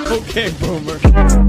Okay, boomer.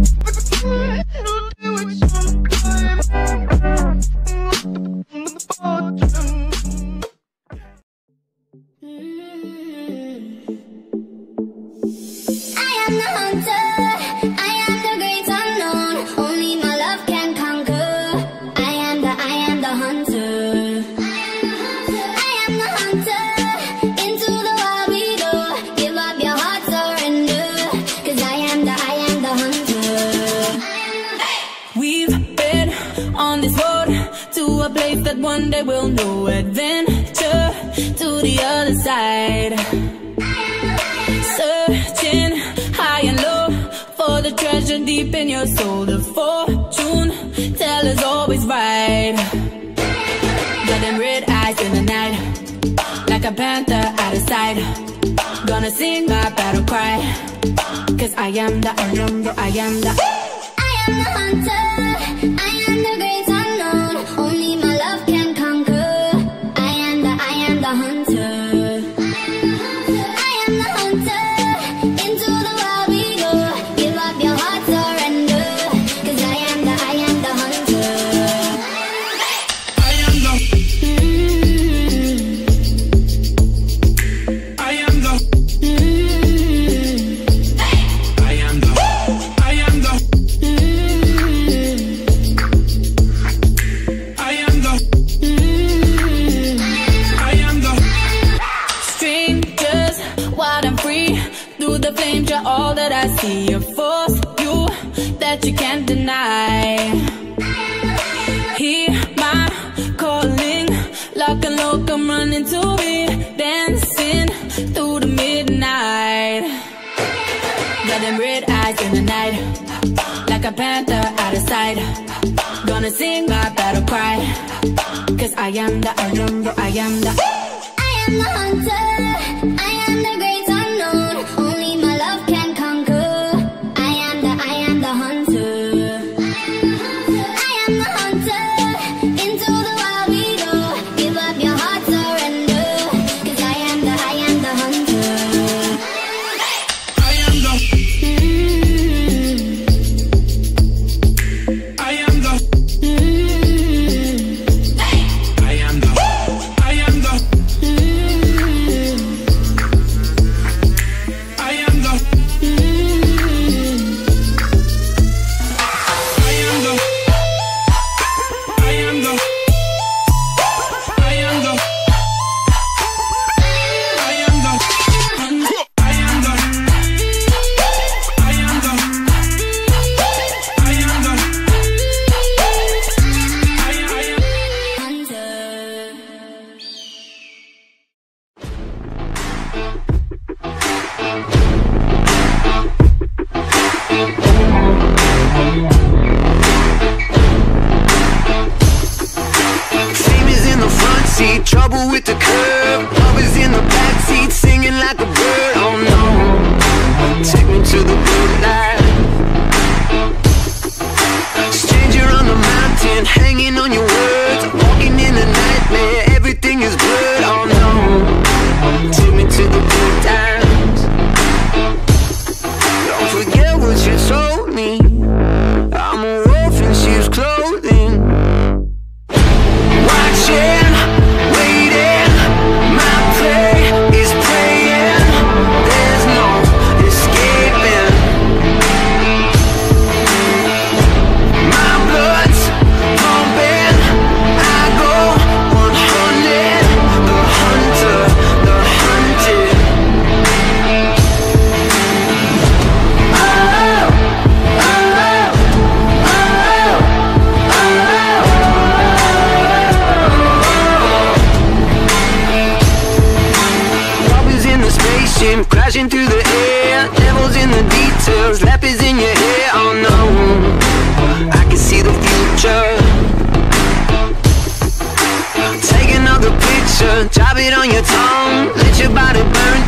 That one day we'll know adventure to the other side. Searching high and low for the treasure deep in your soul. The fortune teller's always right. Got them red eyes in the night, like a panther out of sight. Gonna sing my battle cry, 'cause I am the hunter. I am the hunter. I am the great unknown. Only my love can conquer. I am the hunter. I am the hunter. Into the wild we go. Give up your heart, surrender. 'Cause I am the hunter. I am the I am the I am the I am the all that I see, a force you that you can't deny. Hear my calling, lock and low, come running to me, dancing through the midnight. Got them red eyes in the night, like a panther out of sight. Gonna sing my battle cry, 'cause I am the hunter. I am the hunter. I am the great unknown. Only my love can conquer. I am the hunter. I am the hunter. Into the wild we go. Give up your heart, surrender. 'Cause I am the hunter. I am the I am the I am the I am the trouble with the curb. Love is in the backseat, singing like a bird. Oh no, take me to the good life. Stranger on the mountain, hanging on your words. Walking in a nightmare, everything is blurred. Oh no, take me to the good times. Don't forget what you told me. I'm a wolf in sheep's clothing. Watching, waiting, my prey is praying. There's no escaping. My blood's pumping. I go 100. The hunter, the hunted. Oh, oh, oh, oh. Crashing through the air, devil's in the details, lap is in your hair. Oh no, I can see the future. Take another picture, drop it on your tongue, let your body burn